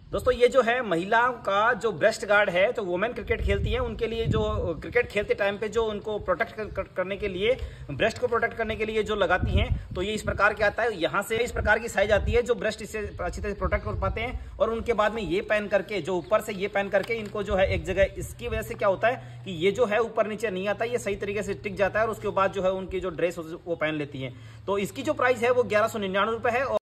दोस्तों ये जो है महिलाओं का जो ब्रेस्ट गार्ड है, तो वुमेन क्रिकेट खेलती हैं उनके लिए, जो क्रिकेट खेलते टाइम पे जो उनको प्रोटेक्ट करने के लिए, ब्रेस्ट को प्रोटेक्ट करने के लिए जो लगाती हैं, तो ये इस प्रकार के आता है। यहाँ से इस प्रकार की साइज आती है जो ब्रेस्ट इससे अच्छी तरह से प्रोटेक्ट कर पाते हैं। और उनके बाद में ये पहन करके, जो ऊपर से ये पहन करके इनको जो है एक जगह, इसकी वजह से क्या होता है कि ये जो है ऊपर नीचे नहीं आता, ये सही तरीके से टिक जाता है और उसके बाद जो है उनकी जो ड्रेस वो पहन लेती है। तो इसकी जो प्राइस है वो 1199 रुपए है।